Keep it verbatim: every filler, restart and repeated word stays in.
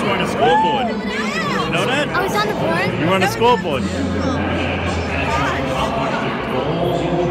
were on a school board. You know that? I was on the board. You were on a school board.